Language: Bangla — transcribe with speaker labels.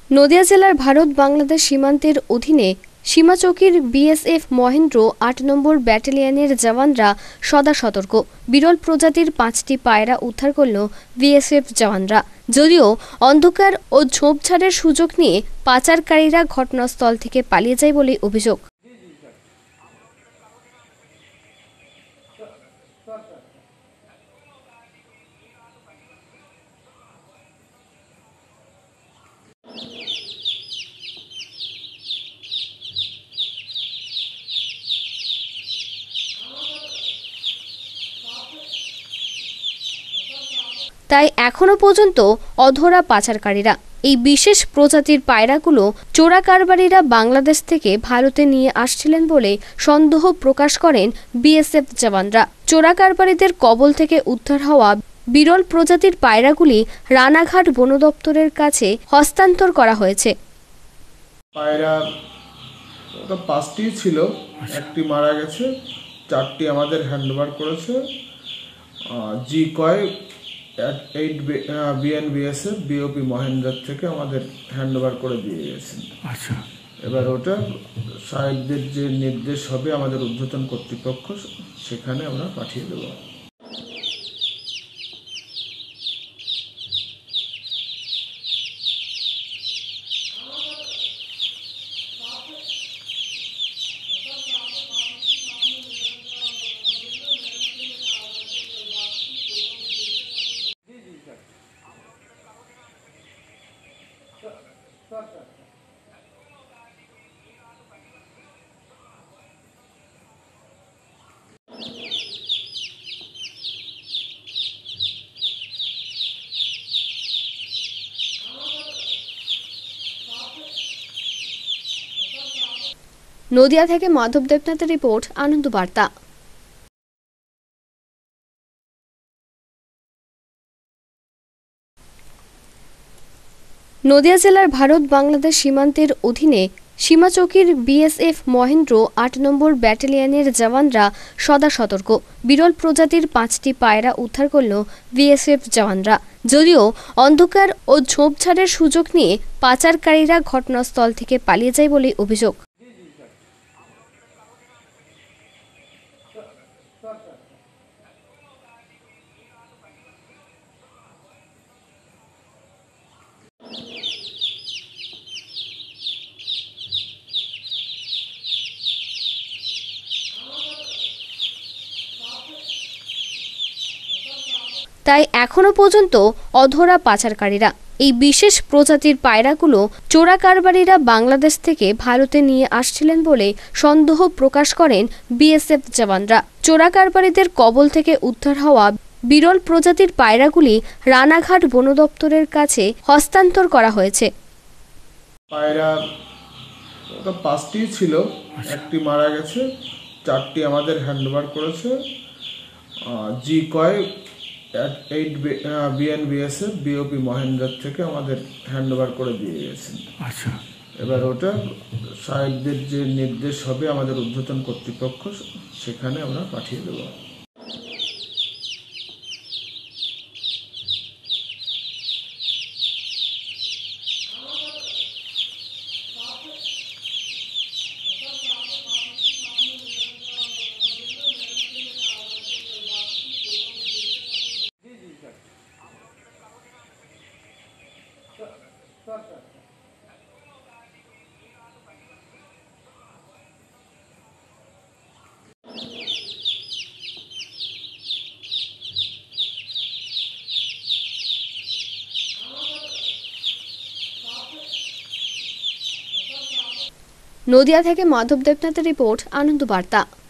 Speaker 1: নদিয়া জেলার ভারত বাংলাদেশ সীমান্তের অধীনে সীমাচৌকির বিএসএফ মহেন্দ্র ৮ নম্বর ব্যাটালিয়নের জওয়ানরা সদা সতর্ক। বিরল প্রজাতির ৫টি পায়রা উদ্ধার করল বিএসএফ জওয়ানরা। যদিও অন্ধকার ও ঝোপঝাড়ের সুযোগ নিয়ে পাচারকারীরা ঘটনাস্থল থেকে পালিয়ে যায় বলে অভিযোগ। তাই এখনো পর্যন্ত অধরা পাচারকারীরা। এই বিশেষ প্রজাতির পায়রাগুলো চোরা কারবারিরা বাংলাদেশ থেকে ভারতে নিয়ে আসছিলেন বলে সন্দেহ প্রকাশ করেন বিএসএফ জওয়ানরা। চোরা কারবারিদের কবল থেকে উদ্ধার হওয়া বিরল প্রজাতির পায়রাগুলি রানাঘাট বন দপ্তরের কাছে হস্তান্তর করা হয়েছে।
Speaker 2: পায়রা 5টি ছিল, একটি মারা গেছে, 4টি আমাদের হ্যান্ডওভার করেছে। জি কয় 8 বিএনবিএসএফ বিওপি মহেন্দ্রার থেকে আমাদের হ্যান্ডওভার করে দিয়ে গেছেন।
Speaker 3: আচ্ছা,
Speaker 2: এবার ওটা সাহেবদের যে নির্দেশ হবে আমাদের ঊর্ধ্বতন কর্তৃপক্ষ, সেখানে আমরা পাঠিয়ে দেব।
Speaker 1: নদিয়া থেকে মাধব দেবনাথের রিপোর্ট, আনন্দ বার্তা। নদিয়া জেলার ভারত বাংলাদেশ সীমান্তের অধীনে সীমাচৌকির বিএসএফ মহেন্দ্র ৮ নম্বর ব্যাটালিয়নের জওয়ানরা সদা সতর্ক। বিরল প্রজাতির ৫টি পায়রা উদ্ধার করল বিএসএফ জওয়ানরা। যদিও অন্ধকার ও ঝোপঝাড়ের সুযোগ নিয়ে পাচারকারীরা ঘটনাস্থল থেকে পালিয়ে যায় বলে অভিযোগ। তাই এখনো পর্যন্ত অধরা পাচারকারীরা। এই বিশেষ প্রজাতির পায়রাগুলো চোরা কারবারিরা বাংলাদেশ থেকে ভারতে নিয়ে আসছিলেন বলে সন্দেহ প্রকাশ করেন বিএসএফ জওয়ানরা। চোরা কারবারিদের কবল থেকে উদ্ধার হওয়া বিরল প্রজাতির পায়রাগুলি রানাঘাট বন দপ্তরের কাছে হস্তান্তর করা হয়েছে।
Speaker 2: পায়রা 5টি ছিল, একটি মারা গেছে, 4টি আমাদের হ্যান্ডওভার করেছে। জি কয় 8 বিএনবিএসএফ বিওপি মহেন্দ্রার থেকে আমাদের হ্যান্ডওভার করে দিয়ে গেছেন।
Speaker 3: আচ্ছা,
Speaker 2: এবার ওটা সাহেবদের যে নির্দেশ হবে আমাদের ঊর্ধ্বতন কর্তৃপক্ষ, সেখানে আমরা পাঠিয়ে দেব।
Speaker 1: নদিয়া থেকে মাধব দেবনাথের রিপোর্ট, আনন্দ বার্তা।